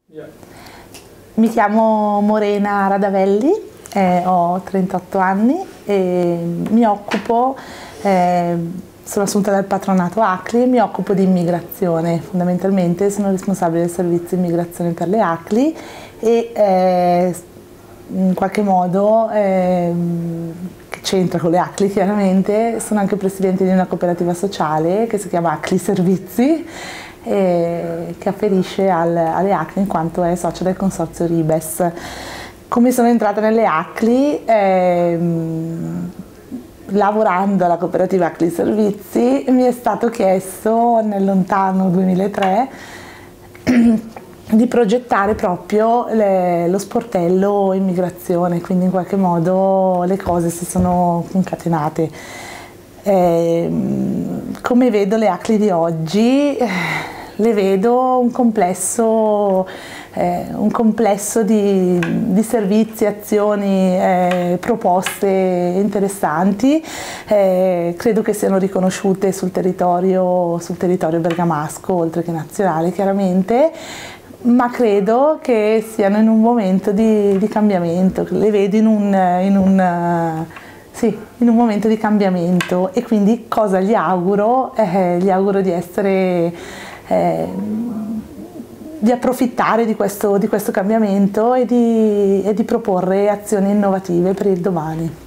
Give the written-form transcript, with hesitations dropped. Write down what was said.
Mi chiamo Morena Radavelli, ho 38 anni e sono assunta dal patronato ACLI e mi occupo di immigrazione. Fondamentalmente sono responsabile del servizio immigrazione per le ACLI e in qualche modo, che c'entra con le ACLI chiaramente, sono anche presidente di una cooperativa sociale che si chiama ACLI Servizi, che afferisce alle ACLI in quanto è socia del consorzio Ribes. Come sono entrata nelle ACLI? Lavorando alla cooperativa ACLI Servizi mi è stato chiesto nel lontano 2003 di progettare proprio lo sportello immigrazione, quindi in qualche modo le cose si sono concatenate. Come vedo le ACLI di oggi? Le vedo un complesso di servizi, azioni, proposte interessanti. Credo che siano riconosciute sul territorio bergamasco, oltre che nazionale chiaramente, ma credo che siano in un momento di cambiamento. Le vedo in un momento di cambiamento e quindi cosa gli auguro? Gli auguro di approfittare di questo cambiamento e di proporre azioni innovative per il domani.